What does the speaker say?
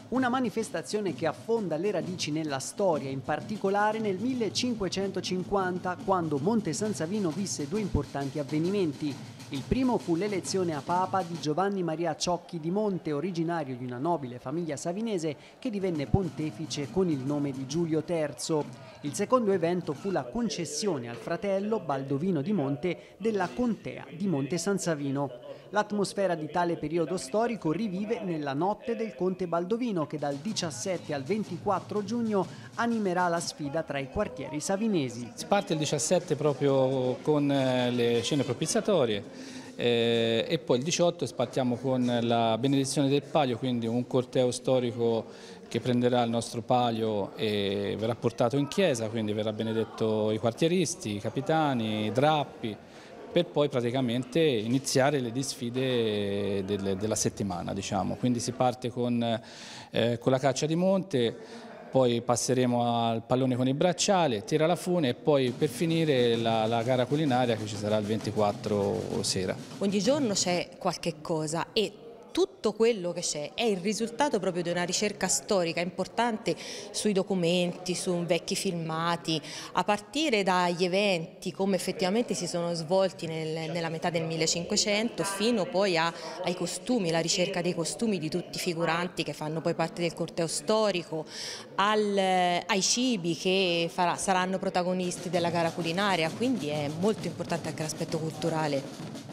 Una manifestazione che affonda le radici nella storia, in particolare nel 1550, quando Monte San Savino visse due importanti avvenimenti. Il primo fu l'elezione a Papa di Giovanni Maria Ciocchi di Monte, originario di una nobile famiglia savinese che divenne pontefice con il nome di Giulio III. Il secondo evento fu la concessione al fratello Baldovino di Monte della contea di Monte San Savino. L'atmosfera di tale periodo storico rivive nella notte del conte Baldovino, che dal 17 al 24 giugno animerà la sfida tra i quartieri savinesi. Si parte il 17 proprio con le cene propiziatorie e poi il 18 spartiamo con la benedizione del palio, quindi un corteo storico che prenderà il nostro palio e verrà portato in chiesa, quindi verrà benedetto i quartieristi, i capitani, i drappi, per poi praticamente iniziare le disfide della settimana, diciamo. Quindi si parte con la caccia di monte, poi passeremo al pallone con il bracciale, tira la fune e poi per finire la gara culinaria che ci sarà il 24 sera. Ogni giorno c'è qualche cosa e tutto quello che c'è è il risultato proprio di una ricerca storica importante sui documenti, su vecchi filmati, a partire dagli eventi come effettivamente si sono svolti nella metà del 1500 fino poi ai costumi, la ricerca dei costumi di tutti i figuranti che fanno poi parte del corteo storico, ai cibi che saranno protagonisti della gara culinaria, quindi è molto importante anche l'aspetto culturale.